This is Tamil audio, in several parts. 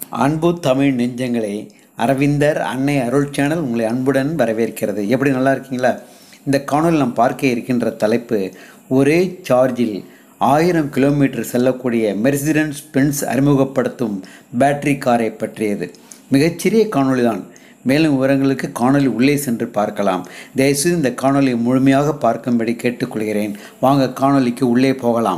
அன்பு தமிழ் நெஞ்சங்களே, அரவிந்தர் அன்னை அருள் சேனல் உங்களை அன்புடன் வரவேற்கிறது. எப்படி நல்லா இருக்கீங்களா? இந்த காணொலியில் நாம் பார்க்க இருக்கின்ற தலைப்பு, ஒரே சார்ஜில் 1000 கிலோமீட்டர் செல்லக்கூடிய மெர்சிடஸ் பென்ஸ் அறிமுகப்படுத்தும் பேட்டரி காரை பற்றியது. மிகச்சிறிய காணொலி தான். மேலும் விவரங்களுக்கு காணொலி உள்ளே சென்று பார்க்கலாம். தயவுசெய்து இந்த காணொலியை முழுமையாக பார்க்கும்படி கேட்டுக்கொள்கிறேன். வாங்க காணொலிக்கு உள்ளே போகலாம்.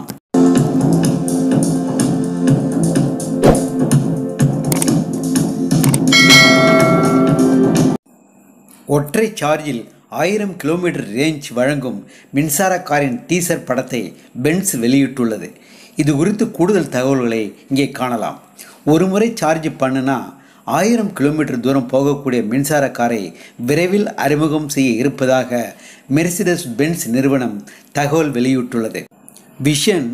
ஒற்றை சார்ஜில் 1000 கிலோமீட்டர் ரேஞ்ச் வழங்கும் மின்சார காரின் டீசர் படத்தை பென்ஸ் வெளியிட்டுள்ளது. இது குறித்து கூடுதல் தகவல்களை இங்கே காணலாம். ஒரு முறை சார்ஜ் பண்ணுனா 1000 கிலோமீட்டர் தூரம் போகக்கூடிய மின்சார காரை விரைவில் அறிமுகம் செய்ய இருப்பதாக மெர்சிடஸ் பென்ஸ் நிறுவனம் தகவல் வெளியிட்டுள்ளது. விஷன்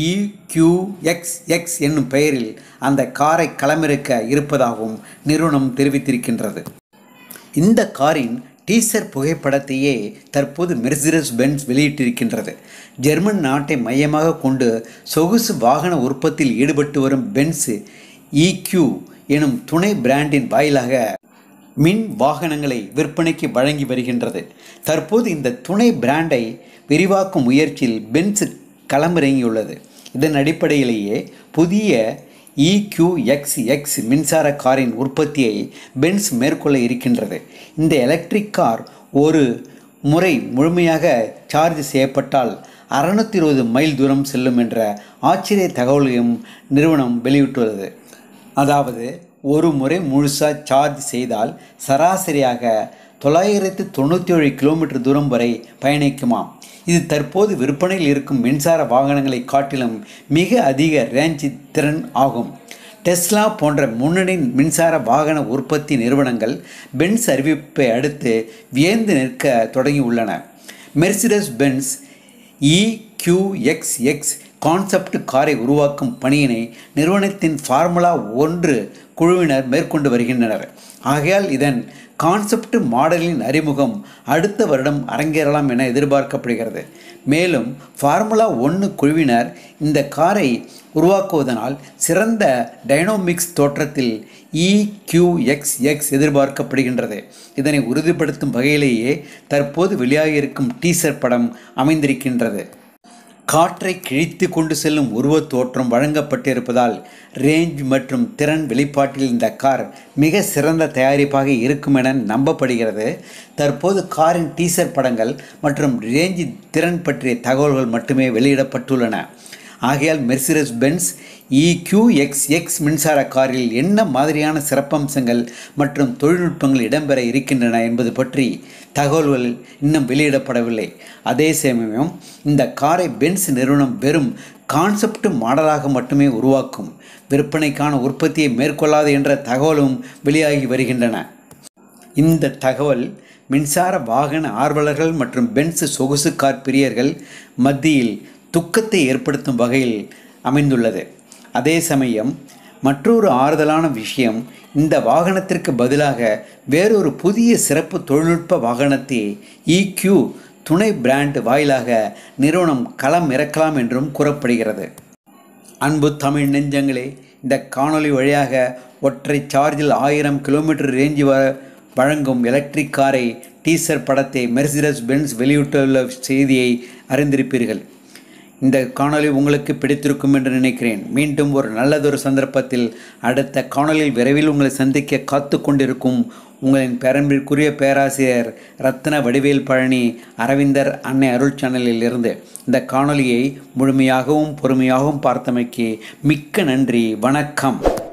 EQXX என்னும் பெயரில் அந்த காரை களமிறக்க இருப்பதாகவும் நிறுவனம் தெரிவித்திருக்கின்றது. இந்த காரின் டீசர் புகைப்படத்தையே தற்போது மெர்சிடஸ் பென்ஸ் வெளியிட்டிருக்கின்றது. ஜெர்மன் நாட்டை மையமாக கொண்டு சொகுசு வாகன உற்பத்தியில் ஈடுபட்டு வரும் பென்ஸ் EQ எனும் துணை பிராண்டின் வாயிலாக மின் வாகனங்களை விற்பனைக்கு வழங்கி வருகின்றது. தற்போது இந்த துணை பிராண்டை விரிவாக்கும் முயற்சியில் பென்ஸ் களமிறங்கியுள்ளது. இதன் அடிப்படையிலேயே புதிய EQXX மின்சார காரின் உற்பத்தியை பென்ஸ் மேற்கொள்ள இருக்கின்றது. இந்த எலக்ட்ரிக் கார் ஒரு முறை முழுமையாக சார்ஜ் செய்யப்பட்டால் 620 மைல் தூரம் செல்லும் என்ற ஆச்சரிய தகவலையும் நிறுவனம் வெளியிட்டுள்ளது. அதாவது ஒரு முறை முழுசாக சார்ஜ் செய்தால் சராசரியாக 997 கிலோமீட்டர் தூரம் வரை பயணிக்குமாம். இது தற்போது விற்பனையில் இருக்கும் மின்சார வாகனங்களை காட்டிலும் மிக அதிக ரேஞ்ச் திறன் ஆகும். டெஸ்லா போன்ற முன்னணி மின்சார வாகன உற்பத்தி நிறுவனங்கள் பென்ஸ் அறிவிப்பை அடுத்து வியந்து நிற்க தொடங்கியுள்ளன. மெர்சிடஸ் பென்ஸ் EQXX கான்செப்ட் காரை உருவாக்கும் பணியினை நிறுவனத்தின் ஃபார்முலா 1 குழுவினர் மேற்கொண்டு வருகின்றனர். ஆகையால் இதன் கான்செப்ட் மாடலின் அறிமுகம் அடுத்த வருடம் அரங்கேறலாம் என எதிர்பார்க்கப்படுகிறது. மேலும் ஃபார்முலா 1 குழுவினர் இந்த காரை உருவாக்குவதனால் சிறந்த டைனமிக்ஸ் தோற்றத்தில் EQXX எதிர்பார்க்கப்படுகின்றது. இதனை உறுதிப்படுத்தும் வகையிலேயே தற்போது வெளியாகியிருக்கும் டீசர் படம் அமைந்திருக்கின்றது. காற்றை கிழித்து கொண்டு செல்லும் உருவத் தோற்றம் வழங்கப்பட்டிருப்பதால் ரேஞ்ச் மற்றும் திறன் வெளிப்பாட்டில் இந்த கார் மிக சிறந்த தயாரிப்பாக இருக்கும் என நம்பப்படுகிறது. தற்போது காரின் டீசர் படங்கள் மற்றும் ரேஞ்ச் திறன் பற்றிய தகவல்கள் மட்டுமே வெளியிடப்பட்டுள்ளன. ஆகையால் மெர்சிடஸ் பென்ஸ் EQXX மின்சார காரில் என்ன மாதிரியான சிறப்பம்சங்கள் மற்றும் தொழில்நுட்பங்கள் இடம்பெற இருக்கின்றன என்பது பற்றி தகவல்கள் இன்னும் வெளியிடப்படவில்லை. அதே சமயம் இந்த காரை பென்ஸ் நிறுவனம் வெறும் கான்செப்ட் மாடலாக மட்டுமே உருவாக்கும், விற்பனைக்கான உற்பத்தியை மேற்கொள்ளாது என்ற தகவலும் வெளியாகி வருகின்றன. இந்த தகவல் மின்சார வாகன ஆர்வலர்கள் மற்றும் பென்ஸ் சொகுசு கார் பிரியர்கள் மத்தியில் துக்கத்தை ஏற்படுத்தும் வகையில் அமைந்துள்ளது. அதே சமயம் மற்றொரு ஆறுதலான விஷயம், இந்த வாகனத்திற்கு பதிலாக வேறொரு புதிய சிறப்பு தொழில்நுட்ப வாகனத்தை EQ துணை பிராண்ட் வாயிலாக நிறுவனம் களம் இறக்கலாம் என்றும் கூறப்படுகிறது. அன்பு தமிழ் நெஞ்சங்களே, இந்த காணொளி வழியாக ஒற்றை சார்ஜில் 1000 கிலோமீட்டர் ரேஞ்ச் வழங்கும் எலக்ட்ரிக் காரை டீசர் படத்தை மெர்சிடஸ் பென்ஸ் வெளியிட்டுள்ள செய்தியை அறிந்திருப்பீர்கள். இந்த காணொளி உங்களுக்கு பிடித்திருக்கும் என்று நினைக்கிறேன். மீண்டும் ஒரு நல்லதொரு சந்தர்ப்பத்தில் அடுத்த காணொலியில் விரைவில் உங்களை சந்திக்க காத்து கொண்டிருக்கும் உங்களின் பெரம்பிற்குரிய பேராசிரியர் ரத்ன வடிவேல் பழனி, அரவிந்தர் அன்னை அருள் சேனலில் இருந்து இந்த காணொலியை முழுமையாகவும் பொறுமையாகவும் பார்த்தமைக்கு மிக்க நன்றி. வணக்கம்.